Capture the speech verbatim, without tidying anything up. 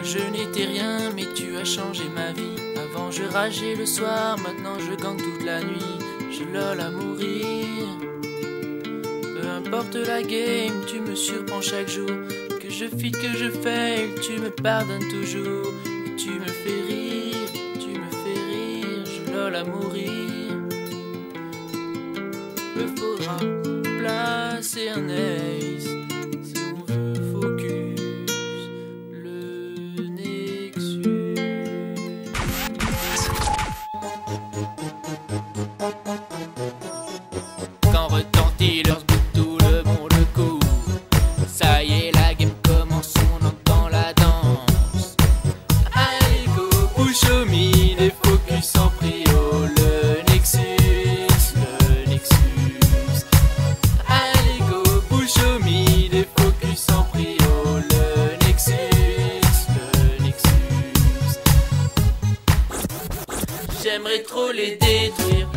Je n'étais rien, mais tu as changé ma vie. Avant je rageais le soir, maintenant je gagne toute la nuit. Je lol à mourir. Peu importe la game, tu me surprends chaque jour. Que je fit, que je fail, tu me pardonnes toujours. Et tu me fais rire, tu me fais rire. Je lol à mourir. Me faudra placer un ace si on veut focus le Nexus. Quand retentit leur scoop, tout le monde court. Ça y est, la game commence, on entend la danse. Allez go, push au mid et focus en prio le Nexus. J'aimerais trop les détruire.